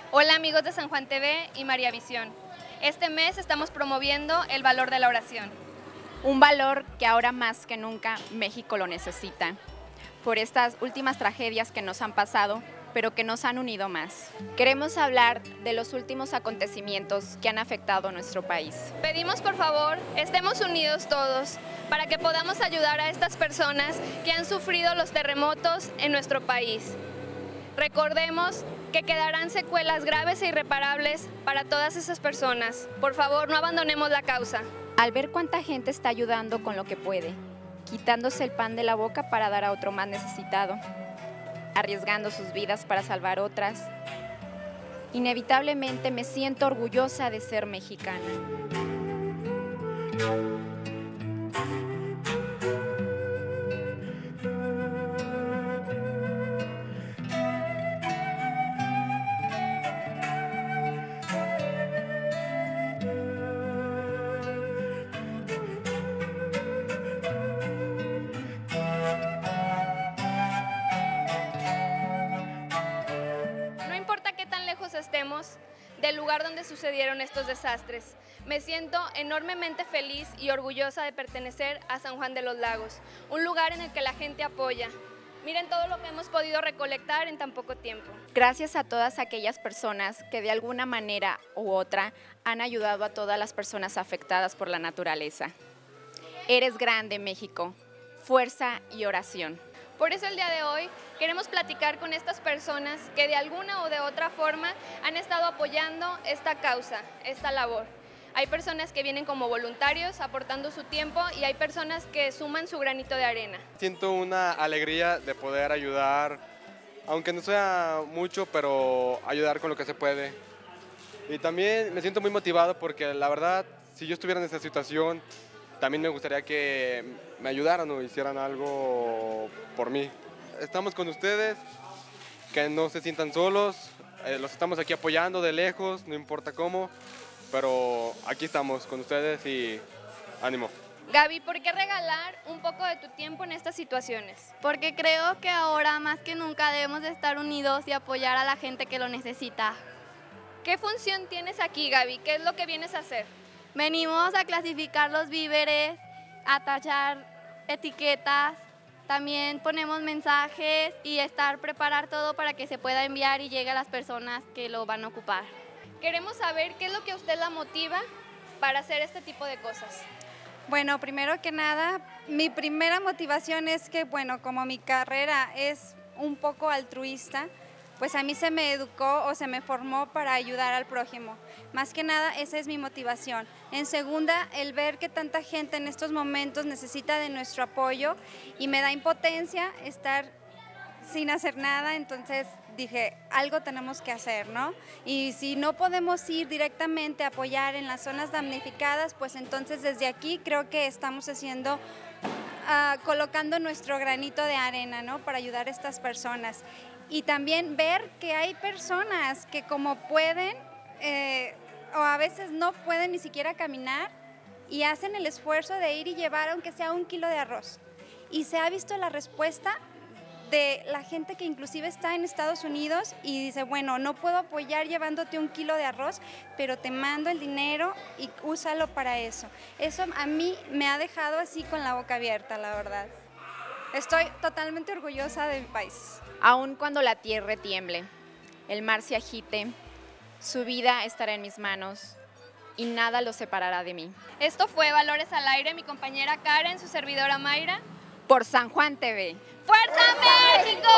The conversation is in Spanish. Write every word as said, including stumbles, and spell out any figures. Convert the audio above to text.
Hola amigos de San Juan T V y María Visión. Este mes estamos promoviendo el valor de la oración. Un valor que ahora más que nunca México lo necesita, por estas últimas tragedias que nos han pasado, pero que nos han unido más. Queremos hablar de los últimos acontecimientos que han afectado a nuestro país. Pedimos por favor, estemos unidos todos, para que podamos ayudar a estas personas que han sufrido los terremotos en nuestro país. Recordemos que quedarán secuelas graves e irreparables para todas esas personas. Por favor, no abandonemos la causa. Al ver cuánta gente está ayudando con lo que puede, quitándose el pan de la boca para dar a otro más necesitado, arriesgando sus vidas para salvar otras, inevitablemente me siento orgullosa de ser mexicana. Estemos del lugar donde sucedieron estos desastres. Me siento enormemente feliz y orgullosa de pertenecer a San Juan de los Lagos, un lugar en el que la gente apoya. Miren todo lo que hemos podido recolectar en tan poco tiempo. Gracias a todas aquellas personas que de alguna manera u otra han ayudado a todas las personas afectadas por la naturaleza. Eres grande, México. Fuerza y oración. Por eso el día de hoy queremos platicar con estas personas que de alguna o de otra forma han estado apoyando esta causa, esta labor. Hay personas que vienen como voluntarios aportando su tiempo y hay personas que suman su granito de arena. Siento una alegría de poder ayudar, aunque no sea mucho, pero ayudar con lo que se puede. Y también me siento muy motivado porque la verdad, si yo estuviera en esta situación, también me gustaría que me ayudaran o hicieran algo por mí. Estamos con ustedes, que no se sientan solos, eh, los estamos aquí apoyando de lejos, no importa cómo, pero aquí estamos con ustedes y ánimo. Gaby, ¿por qué regalar un poco de tu tiempo en estas situaciones? Porque creo que ahora más que nunca debemos de estar unidos y apoyar a la gente que lo necesita. ¿Qué función tienes aquí, Gaby? ¿Qué es lo que vienes a hacer? Venimos a clasificar los víveres, a tachar etiquetas, también ponemos mensajes y estar preparar todo para que se pueda enviar y llegue a las personas que lo van a ocupar. Queremos saber qué es lo que a usted la motiva para hacer este tipo de cosas. Bueno, primero que nada, mi primera motivación es que, bueno, como mi carrera es un poco altruista, pues a mí se me educó o se me formó para ayudar al prójimo. Más que nada, esa es mi motivación. En segunda, el ver que tanta gente en estos momentos necesita de nuestro apoyo y me da impotencia estar sin hacer nada, entonces dije, algo tenemos que hacer, ¿no? Y si no podemos ir directamente a apoyar en las zonas damnificadas, pues entonces desde aquí creo que estamos haciendo, uh, colocando nuestro granito de arena, ¿no? Para ayudar a estas personas. Y también ver que hay personas que como pueden, eh, o a veces no pueden ni siquiera caminar y hacen el esfuerzo de ir y llevar aunque sea un kilo de arroz. Y se ha visto la respuesta de la gente que inclusive está en Estados Unidos y dice, bueno, no puedo apoyar llevándote un kilo de arroz, pero te mando el dinero y úsalo para eso. Eso a mí me ha dejado así con la boca abierta, la verdad. Estoy totalmente orgullosa de mi país. Aun cuando la tierra tiemble, el mar se agite, su vida estará en mis manos y nada lo separará de mí. Esto fue Valores al Aire, mi compañera Karen, su servidora Mayra. Por San Juan T V. ¡Fuerza México!